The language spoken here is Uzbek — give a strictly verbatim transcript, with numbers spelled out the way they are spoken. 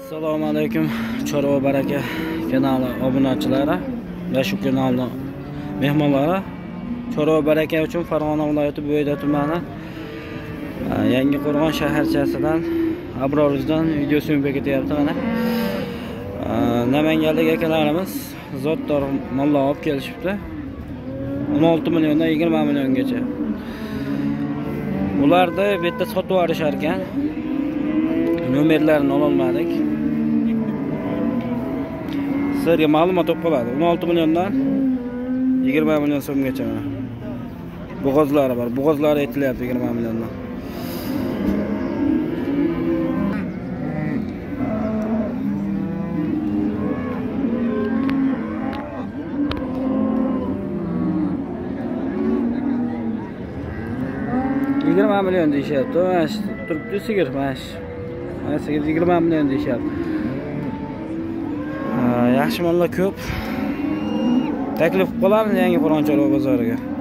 Assalomu alaykum Chorva Baraka kanali obunachilari va shu kanalning mehmonlari. Chorva Baraka uchun Farg'ona viloyati Bo'yda tumani Yangiqo'rg'on shaharchasidan Abroruzdan video syomka ketyapti mana. Namanganlik akalarimiz zotdor mollar olib kelishibdi. o'n olti milliondan yigirma milliongacha. Ularda bu yerda sotib olishar ekan. Nomerlarini ololmadik. Sizlarga ma'lumot olib qoladi. o'n olti milliondan yigirma million so'mgacha. Bo'g'ozlari bor. Bo'g'ozlari aytilyapti yigirma milliondan. yigirma million deyishyapti. Mana turibdi sigir, mana shu. Mana sigir yigirma million deyishyapti. Yaxshi mollar ko'p. Taklif qilamiz Yangiqo'rg'on Chorva bozoriga.